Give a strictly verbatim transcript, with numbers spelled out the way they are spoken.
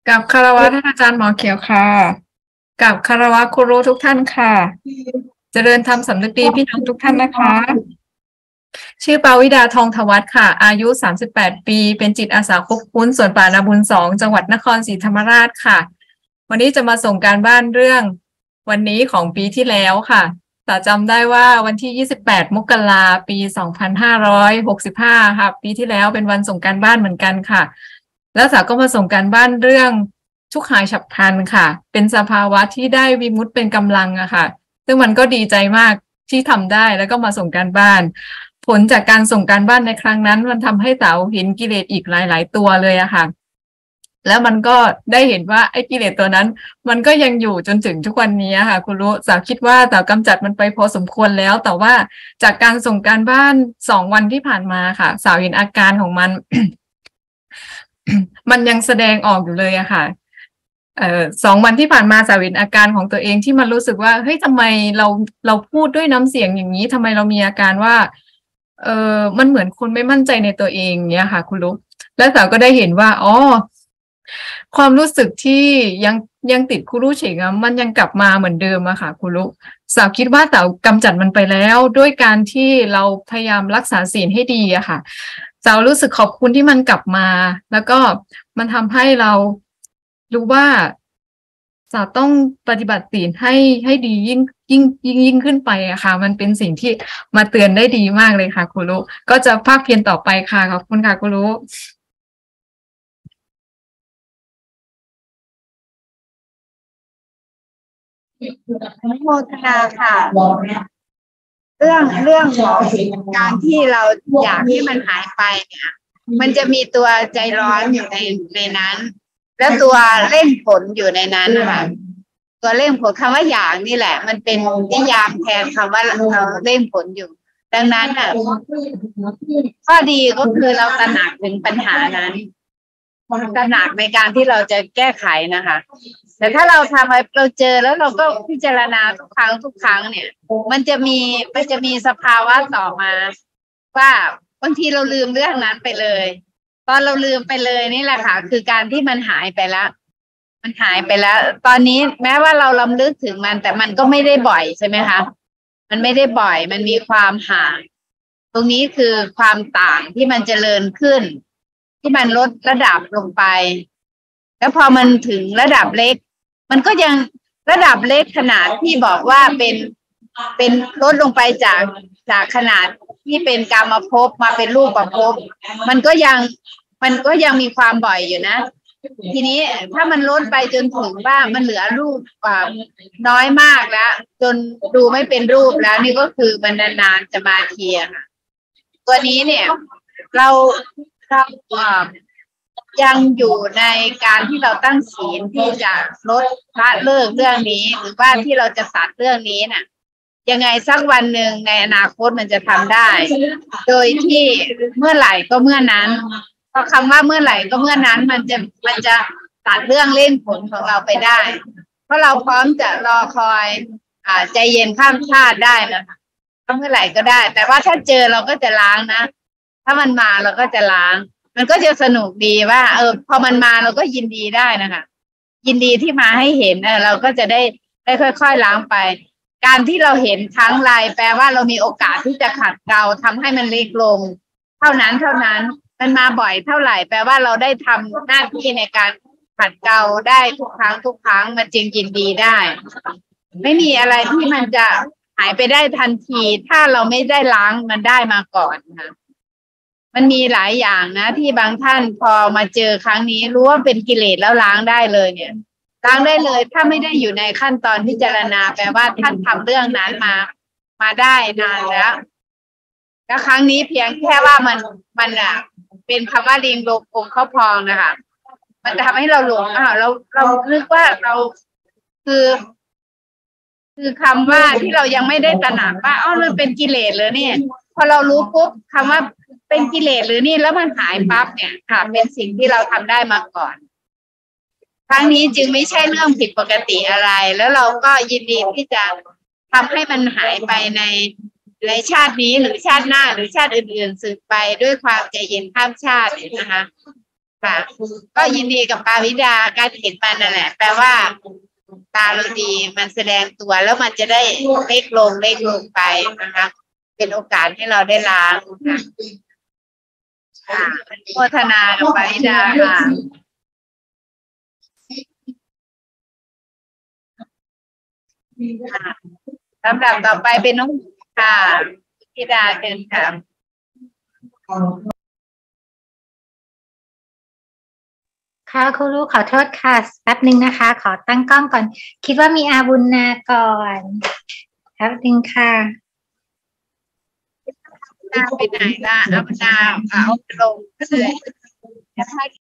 กับคารวะท่านอาจารย์หมอเขียวค่ะกับคารวะครูรู้ทุกท่านค่ะเจริญธรรมสำนึกดีพี่น้องทุกท่านนะคะชื่อปาวิดาทองทวัฒน์ค่ะอายุสามสิบแปดปีเป็นจิตอาสาควบคุมสวนป่านาบุญสองจังหวัดนครศรีธรรมราชค่ะวันนี้จะมาส่งการบ้านเรื่องวันนี้ของปีที่แล้วค่ะแต่จำได้ว่าวันที่ยี่สิบแปดมกราปีสองพันห้าร้อยหกสิบห้าค่ะปีที่แล้วเป็นวันส่งการบ้านเหมือนกันค่ะแล้วสาวก็มาส่งการบ้านเรื่องทุกข์หายฉับพลันค่ะเป็นสภาวะที่ได้วิมุตติเป็นกำลังอะค่ะซึ่งมันก็ดีใจมากที่ทำได้แล้วก็มาส่งการบ้านผลจากการส่งการบ้านในครั้งนั้นมันทำให้เต๋าเห็นกิเลสอีกหลายๆตัวเลยอะค่ะแล้วมันก็ได้เห็นว่าไอ้กิเลสตัวนั้นมันก็ยังอยู่จนถึงทุกวันนี้ค่ะคุณรู้สาวคิดว่าเต๋ากำจัดมันไปพอสมควรแล้วแต่ว่าจากการส่งการบ้านสองวันที่ผ่านมาค่ะสาวเห็นอาการของมัน มันยังแสดงออกอยู่เลยอะค่ะเอ่อสองวันที่ผ่านมาสาวเห็นอาการของตัวเองที่มันรู้สึกว่าเฮ้ยทำไมเราเราพูดด้วยน้ำเสียงอย่างนี้ทำไมเรามีอาการว่าเออมันเหมือนคนไม่มั่นใจในตัวเองเนี้ยค่ะคุณลูกแล้วสาวก็ได้เห็นว่าอ๋อความรู้สึกที่ยังยังติดคุรุเฉงอะมันยังกลับมาเหมือนเดิมอะค่ะคุณลูกสาวคิดว่าสาวกำจัดมันไปแล้วด้วยการที่เราพยายามรักษาศีลให้ดีอะค่ะสาวรู้สึกขอบคุณที่มันกลับมาแล้วก็มันทำให้เรารู้ว่าสาวต้องปฏิบัติศีลให้ให้ดียิ่งยิ่งยิ่งยิ่งขึ้นไปอะค่ะมันเป็นสิ่งที่มาเตือนได้ดีมากเลยค่ะครูรุก็จะภาคเพียรต่อไปค่ะขอบคุณค่ะครูรุโมทนาค่ะเรื่องเรื่องของการที่เราอยากให้มันหายไปเนี่ยมันจะมีตัวใจร้อนอยู่ในในนั้นแล้วตัวเร่งผลอยู่ในนั้นนะคะตัวเร่งผลคำว่าอยากนี่แหละมันเป็นนิยามแทนคำว่าเราเร่งผลอยู่ดังนั้นอ่ะข้อดีก็คือเราตระหนักถึงปัญหานั้นตระหนักในการที่เราจะแก้ไขนะคะแต่ถ้าเราทำอะไรเราเจอแล้วเราก็พิจารณาทุกครั้งทุกครั้งเนี่ยมันจะมีมันจะมีสภาวะต่อมาว่าบางทีเราลืมเรื่องนั้นไปเลยตอนเราลืมไปเลยนี่แหละค่ะคือการที่มันหายไปแล้วมันหายไปแล้ว ตอนนี้แม้ว่าเราลำลึกถึงมันแต่มันก็ไม่ได้บ่อยใช่ไหมคะมันไม่ได้บ่อยมันมีความห่างตรงนี้คือความต่างที่มันเจริญขึ้นที่มันลดระดับลงไปแล้วพอมันถึงระดับเล็กมันก็ยังระดับเล็กขนาดที่บอกว่าเป็นเป็นลดลงไปจากจากขนาดที่เป็นกามภพมาเป็นรูปภพมันก็ยังมันก็ยังมีความบ่อยอยู่นะทีนี้ถ้ามันลดไปจนถึงว่ามันเหลือรูปกว่าน้อยมากแล้วจนดูไม่เป็นรูปแล้วนี่ก็คือมันนานๆจะมาเทียค่ะตัวนี้เนี่ยเราเรายังอยู่ในการที่เราตั้งศีลที่จะลดละเลิกเรื่องนี้หรือว่าที่เราจะตัดเรื่องนี้น่ะยังไงสักวันหนึ่งในอนาคตมันจะทำได้ โดยที่เมื่อไหร่ก็เมื่อนั้นเพราะคำว่าเมื่อไหร่ก็เมื่อนั้นมันจะมันจะตัดเรื่องเล่นผลของเราไปได้ เพราะเราพร้อมจะรอคอยอ่าใจเย็นข้ามชาติได้นะคะเมื่อไหร่ก็ได้ แต่ว่าถ้าเจอเราก็จะล้างนะถ้ามันมาเราก็จะล้างมันก็จะสนุกดีว่าเออพอมันมาเราก็ยินดีได้นะคะยินดีที่มาให้เห็นเออเราก็จะได้ได้ค่อยๆล้างไปการที่เราเห็นครั้งไรแปลว่าเรามีโอกาสที่จะขัดเกลาทำให้มันเล็กลงเท่านั้นเท่านั้นมันมาบ่อยเท่าไหร่แปลว่าเราได้ทำหน้าที่ในการขัดเกลาได้ทุกครั้งทุกครั้งมันจึงยินดีได้ไม่มีอะไรที่มันจะหายไปได้ทันทีถ้าเราไม่ได้ล้างมันได้มาก่อนค่ะมันมีหลายอย่างนะที่บางท่านพอมาเจอครั้งนี้รู้ว่าเป็นกิเลสแล้วล้างได้เลยเนี่ยล้างได้เลยถ้าไม่ได้อยู่ในขั้นตอนพิจารณาแปลว่าท่านทำเรื่องนั้นมามาได้นานแล้วแล้วครั้งนี้เพียงแค่ว่ามันมันอ่ะเป็นคำว่าลิงโลกงเข้าพองนะคะมันจะทำให้เราหลงอ่ะเราเรานึกว่าเราคือคือคำว่าที่เรายังไม่ได้ตระหนักว่าอ๋อมันเป็นกิเลสเลยเนี่ยพอเรารู้ปุ๊บคำว่าเป็นกิเลสหรือนี่แล้วมันหายปั๊บเนี่ยค่ะเป็นสิ่งที่เราทำได้มาก่อนครั้งนี้จึงไม่ใช่เรื่องผิดปกติอะไรแล้วเราก็ยินดีที่จะทำให้มันหายไปในในชาตินี้หรือชาติหน้าหรือชาติอื่นๆสืบไปด้วยความใจเย็นข้ามชาตินะคะค่ะก็ยินดีกับปาวิดาการเห็นมันนั่นแหละแปลว่าตาเราดีมันแสดงตัวแล้วมันจะได้เล็กลงเล็กลงไปนะคะเป็นโอกาสให้เราได้ล้างค่ะโมทนากับปาวิดาค่ะลำดับต่อไปเป็นน้องค่ะธิดาเชิญค่ะค่ะครูรู้ขอโทษค่ะแป๊บหนึ่งนะคะ ขอตั้งกล้องก่อน คิดว่ามีอาบุญนาก่อนแป๊บหนึ่งค่ะนาไปไหนล่ะเอานาเอาลงก็เลย